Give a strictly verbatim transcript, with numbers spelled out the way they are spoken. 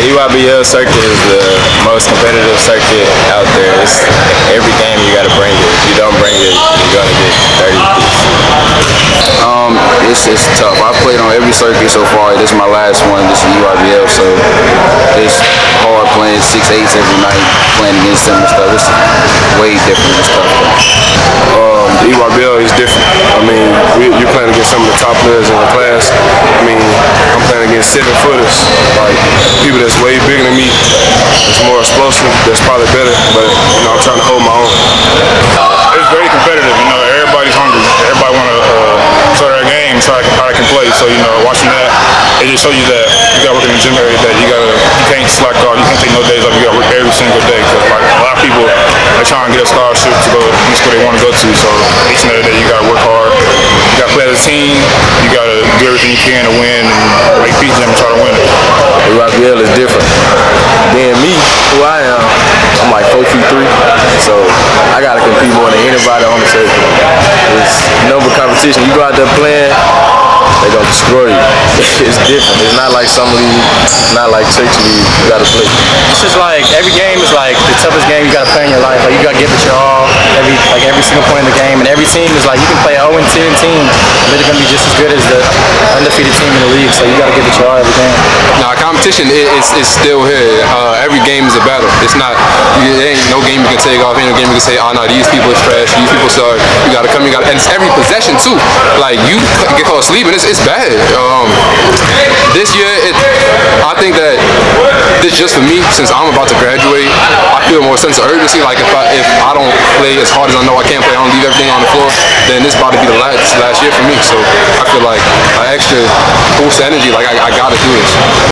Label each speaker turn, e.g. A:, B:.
A: E Y B L Circuit is the most competitive circuit out there. It's, every game you got to bring it. If you don't bring it, you're going to get thirty pieces.
B: Um, it's, it's tough. I've played on every circuit so far. This is my last one. This is E Y B L, so it's hard playing six eights every night, playing against them and stuff. It's way different. It's tough.
C: Um, the E Y B L is different. I mean, we, you're playing against some of the top players in the class. I mean, I'm playing against seven footers, like people that's way bigger than me. It's more explosive. That's probably better, but you know, I'm trying to hold my own.
D: It's very competitive. You know, everybody's hungry. Everybody want to uh, show their game, try how they can play. So you know, watching that, it just shows you that you got to work in the gym every day. You gotta, you can't slack off. You can't take no days off. You got to work every single day. Cause like a lot of people, they're trying to get a scholarship to go to the school they want to go to. So each and every day, you got to work hard. You got to play as a team. You got to do everything you can to win and make beat them and try to win it.
B: E Y B L is different. Being me, who I am, I'm like four feet three, so I gotta compete more than anybody on the circuit. It's no competition. You go out there playing, they gonna destroy you. It's different. It's not like some league, it's not like church league. You gotta play.
E: It's just like every game is like the toughest game you gotta play in your life. Like you gotta give it your all, every like every single point in the game, and every team is like you can play oh and ten team, but they're gonna be just as good as the undefeated team in the league. So you gotta give it your all every game.
F: Nah, competition is, is, is still here. Uh, every game is a battle. It's not. There ain't no game you can take off. Ain't no game you can say, oh no, these people is trash. These people suck. You gotta come. You gotta. And it's every possession too. Like you get caught sleeping. It's it's bad. Um, this year, it. I think that this just for me, since I'm about to graduate, I feel more sense of urgency. Like if I if I don't play as hard as I know I can play, I don't leave everything on the floor, then this about to be the last last year for me. So I feel like an extra boost of energy. Like I, I gotta do this.